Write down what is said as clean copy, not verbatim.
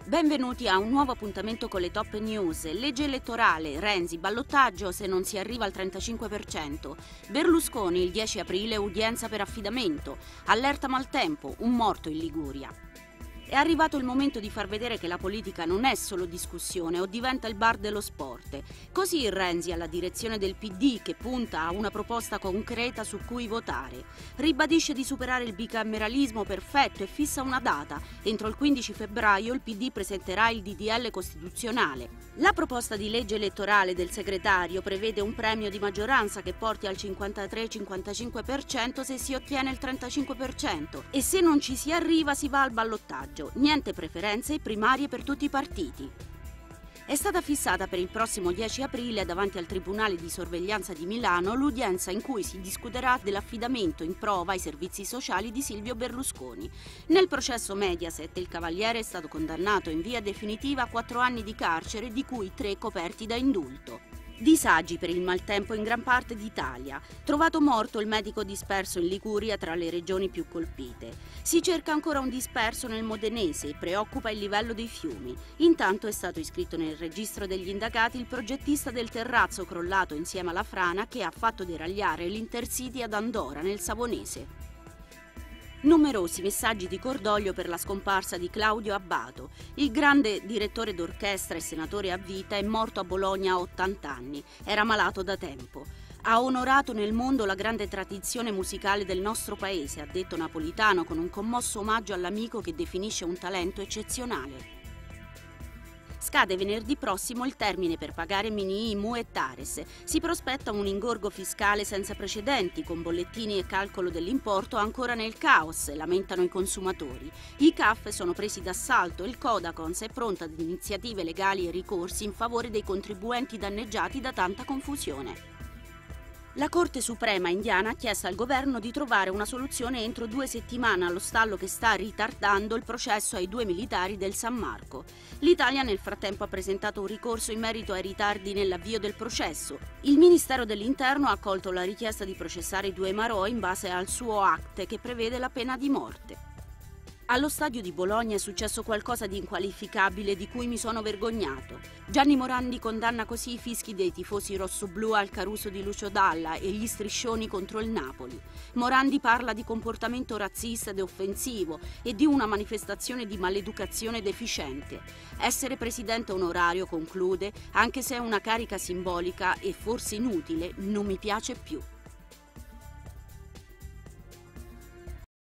Benvenuti a un nuovo appuntamento con le top news. Legge elettorale, Renzi, ballottaggio se non si arriva al 35%. Berlusconi il 10 aprile, udienza per affidamento. Allerta maltempo, un morto in Liguria. È arrivato il momento di far vedere che la politica non è solo discussione o diventa il bar dello sport. Così Renzi alla direzione del PD, che punta a una proposta concreta su cui votare. Ribadisce di superare il bicameralismo perfetto e fissa una data. Entro il 15 febbraio il PD presenterà il DDL costituzionale. La proposta di legge elettorale del segretario prevede un premio di maggioranza che porti al 53-55% se si ottiene il 35% e se non ci si arriva si va al ballottaggio. Niente preferenze e primarie per tutti i partiti. È stata fissata per il prossimo 10 aprile davanti al Tribunale di Sorveglianza di Milano l'udienza in cui si discuterà dell'affidamento in prova ai servizi sociali di Silvio Berlusconi. Nel processo Mediaset il cavaliere è stato condannato in via definitiva a 4 anni di carcere, di cui 3 coperti da indulto. Disagi per il maltempo in gran parte d'Italia. Trovato morto il medico disperso in Liguria, tra le regioni più colpite. Si cerca ancora un disperso nel Modenese e preoccupa il livello dei fiumi. Intanto è stato iscritto nel registro degli indagati il progettista del terrazzo crollato insieme alla frana che ha fatto deragliare l'Intercity ad Andora, nel Savonese. Numerosi messaggi di cordoglio per la scomparsa di Claudio Abbato. Il grande direttore d'orchestra e senatore a vita è morto a Bologna a 80 anni. Era malato da tempo. Ha onorato nel mondo la grande tradizione musicale del nostro paese, ha detto Napolitano con un commosso omaggio all'amico che definisce un talento eccezionale. Scade venerdì prossimo il termine per pagare mini IMU e Tares. Si prospetta un ingorgo fiscale senza precedenti, con bollettini e calcolo dell'importo ancora nel caos, lamentano i consumatori. I CAF sono presi d'assalto e il Codacons è pronta ad iniziative legali e ricorsi in favore dei contribuenti danneggiati da tanta confusione. La Corte Suprema indiana ha chiesto al governo di trovare una soluzione entro 2 settimane allo stallo che sta ritardando il processo ai 2 militari del San Marco. L'Italia nel frattempo ha presentato un ricorso in merito ai ritardi nell'avvio del processo. Il Ministero dell'Interno ha accolto la richiesta di processare i 2 marò in base al suo acte che prevede la pena di morte. Allo stadio di Bologna è successo qualcosa di inqualificabile di cui mi sono vergognato. Gianni Morandi condanna così i fischi dei tifosi rossoblù al Caruso di Lucio Dalla e gli striscioni contro il Napoli. Morandi parla di comportamento razzista ed offensivo e di una manifestazione di maleducazione deficiente. Essere presidente onorario, conclude, anche se è una carica simbolica e forse inutile, non mi piace più.